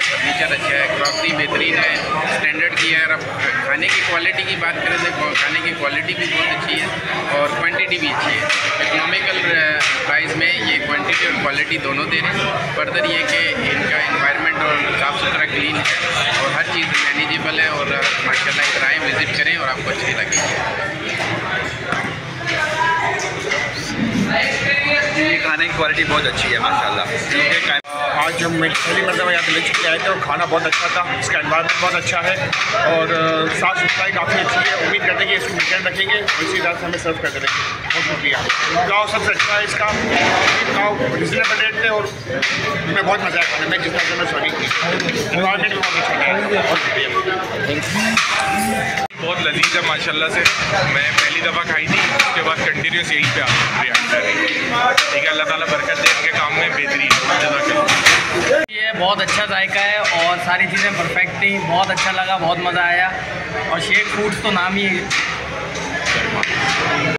Furniture अच्छा है, crockery बेहतरीन है, स्टैंडर्ड की है। अब खाने की क्वालिटी की बात करें तो खाने की क्वालिटी भी बहुत अच्छी है और क्वांटिटी भी अच्छी है। इकोनॉमिकल प्राइस में ये क्वांटिटी और क्वालिटी दोनों दे रहे हैं। फर्दर ये कि इनका एनवायरनमेंट और साफ़ सुथरा क्लीन है और हर चीज़ मैनेजेबल है और माशाल्लाह इधर आएँ, विज़िट करें और आपको अच्छी लगेगी। खाने की क्वालिटी बहुत अच्छी है माशाल्लाह। आज हम पहली मरतबा यहाँ पे लंच के लिए आए थे और खाना बहुत अच्छा था। इसका एनवायरनमेंट बहुत अच्छा है और साफ़ सुथराई काफ़ी अच्छी है। उम्मीद करते हैं कि इसको मेंटेन रखेंगे और इसी तरह से हमें सर्व करते रहेंगे। बहुत शुक्रिया। पुलाव सबसे अच्छा है इसका, पुलाव रिजनेबल रेट पे और हमें बहुत मज़ा आया खाने में, जिस तरह से मैं सॉरी की एनवायरनमेंट भी बहुत अच्छा है। बहुत शुक्रिया। बहुत लजीज है माशाल्लाह से। मैं पहली दफ़ा खाई थी, उसके बाद कंटिन्यूस यहीं पे आता हूँ। ठीक है, अल्लाह ताला बरकत दे इनके काम में, बेहतरीन। ये बहुत अच्छा जायका है और सारी चीज़ें परफेक्ट थी, बहुत अच्छा लगा, बहुत मज़ा आया। और शेख फूड्स तो नाम ही है।